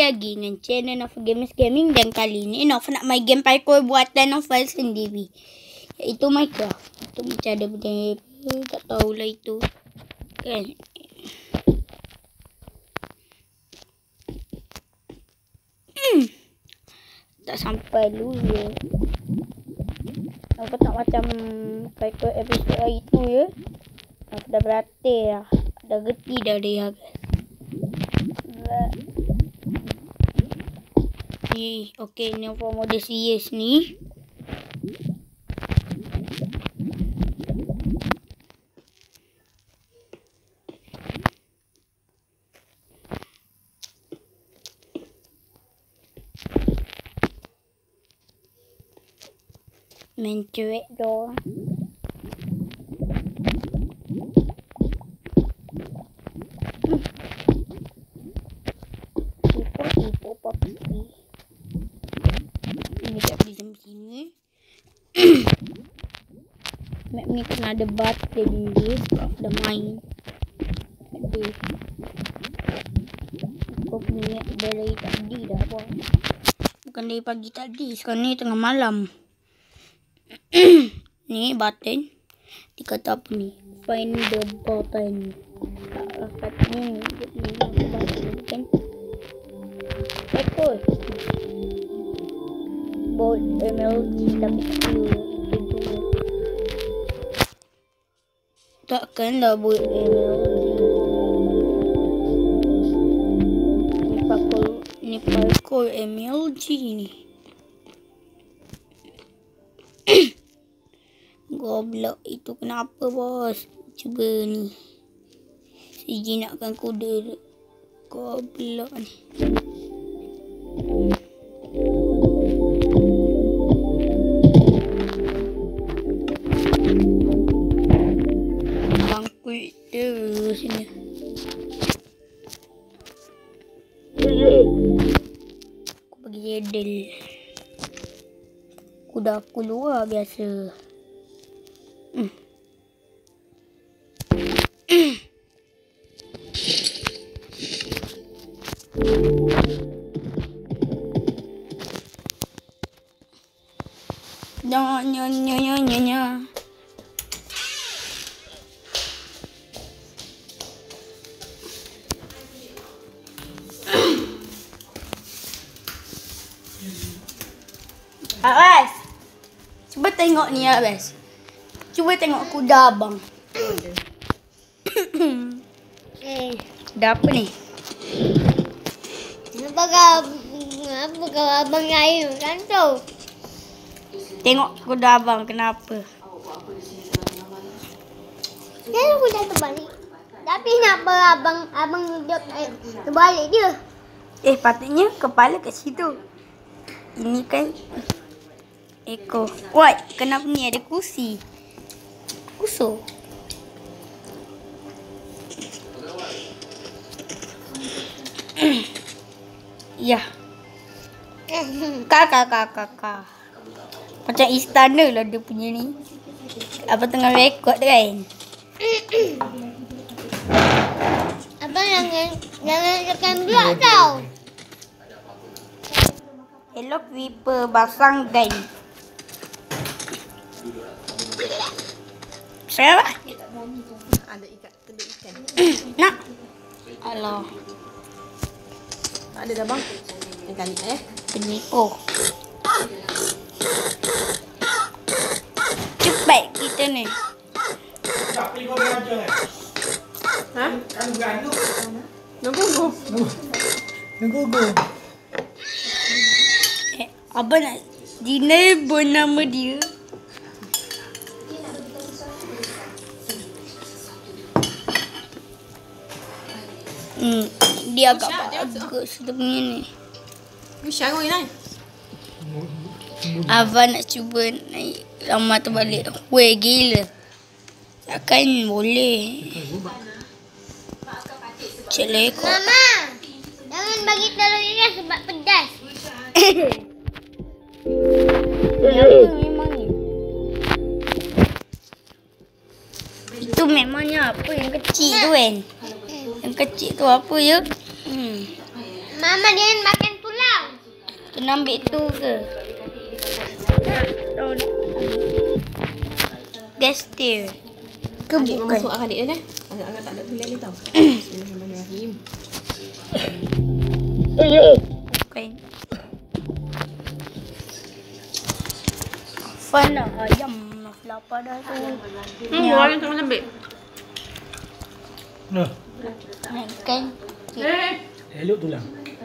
lagi dengan channel Naufal Gaming, dan kali ni Naufal nak main game parkour buatan Naufal sendiri, iaitu Minecraft. Itu macam ada benda tak tahulah itu kan. Tak sampai dulu ya. Aku tak macam parkour episode hari tu ya. Aku dah berlatih dah. Dah gerti dah dia guys. Okay, ni for mode serious ni. Main cuek doang. Tipu papi. Ini tak boleh sampai sini. Map ni kena ada button dia sebab dah main. Aduh. Aku punya dari tadi dah buat. Bukan dari pagi tadi, sekarang ni tengah malam. Ni button. Dia kata apa ni? Find the button. Katanya ni button kan. Ekor. Bolt MLG W. Takkan dah bolt MLG. Ni parkour MLG ni. Goblok itu kenapa bos? Cuba ni. Siji nakkan kode. Goblok ni. Bangkit terus ni. Aku pergi jedel. Aku dah keluar biasa. Nya. Awas. Cuba tengok ni Awas. Cuba tengok kuda abang. Kuda apa ni? Apa kau abang air kan tu? Tengok kuda abang kenapa? Kan kuda terbalik. Tapi kenapa abang duduk terbalik je? Patutnya kepala kat situ. Ini kan ekor. Wait, kenapa ni ada kursi? Kusuk. Ya. Kakak. Macam istana lah dia punya ni. Apa tengah rekod kan? Abang jangan tekan blok tau. Hello creeper basang gun. Siapa? Ada ikan. Nak. Alah. Tak ada dah bang. Ikan ni penipu. Cepat kita ni. Ha? Nunggu. Abang nak dinner nama dia. Dia agak bagus dia punya ni. Syarul ni. Abang nak cuba naik lama tu balik. Weh gila. Takkan boleh. Cik lekor. Mama, jangan bagi telur ikan sebab pedas. Memang ni. Itu memangnya apa yang kecil tu kan? Yang kecil tu apa ya? Mama dia makan tulang. Kena ambil tu ke? Gestir. Ke Adik bukan? masuk adik dia. Agak-agak tak ada pilihan ni tau. Bismillahirrahmanirrahim. Bukan. Fun lah. Ayam. Lapar dah tu. Goreng tengah lembik. Nah, Kan? elok tulang.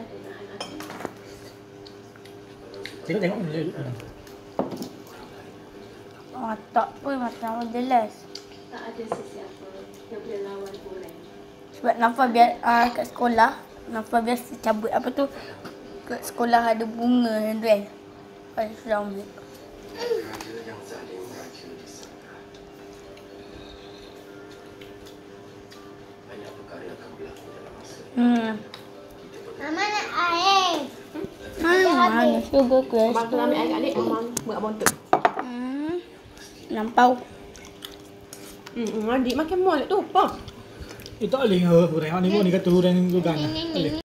Tengok elok tulang. Tak pun macam jelas. Sebab Naufal kat sekolah, Naufal biasa cabut apa tu, kat sekolah ada bunga tu kan. Lepas tu sudah ambil. Mama nak air. Mana sugar crush Abang tu ambil air kat adik. Abang buat bontot. Lampau. Adik makan molek tu. Apa? Tak boleh ke? Orang ni kata orang tu kan. Ni.